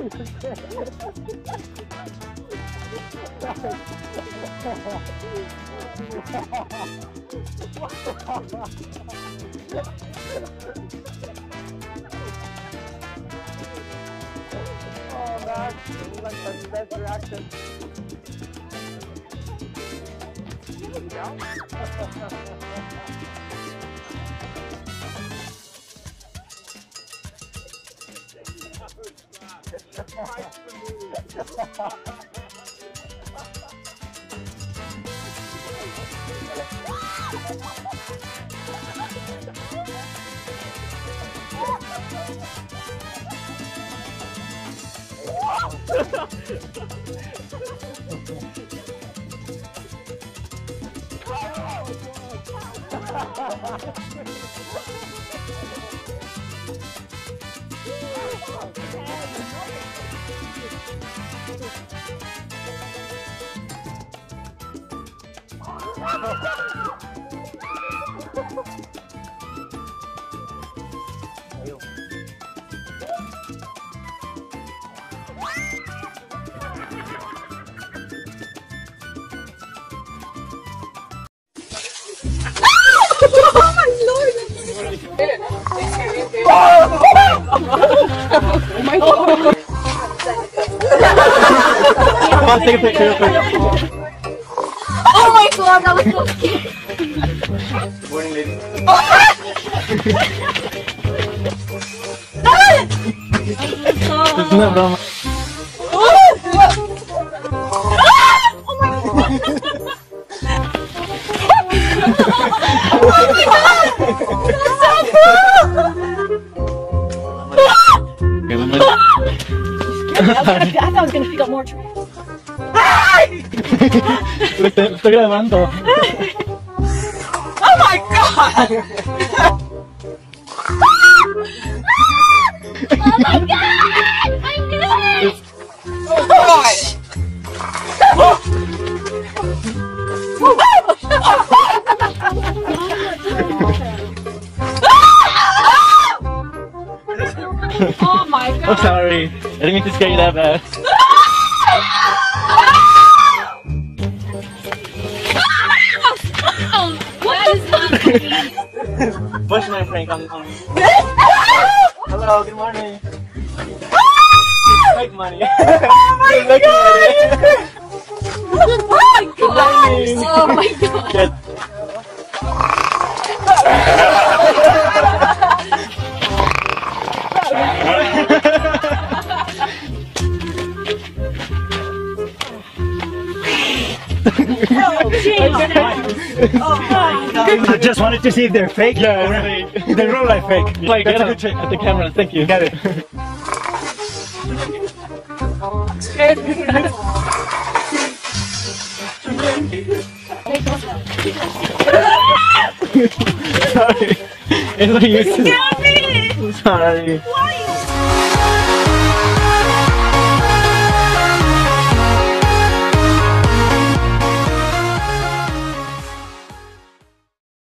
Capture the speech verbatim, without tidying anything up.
Oh man, like the best reaction. Oh my god! I'll take a picture. Oh my god, that was so scary! Good morning, ladies. It's not drama. I thought I was gonna pick up more trees. Lo estoy, estoy grabando. Oh my god! Oh my god! I knew it! Oh god! Oh my god! I'm sorry. I didn't mean to scare you that bad. That is not funny. What's my prank on on? Hello, good morning. Make money. Oh my god! Oh my Good god! morning. Oh my god! Good. Oh, Jesus. Oh my god! I just wanted to see if they're fake. Yeah, or really. they roll like fake. Like, That's get a good up trick. at the camera. Thank you. Get it. Sorry. It's not used to. Stop it! Sorry.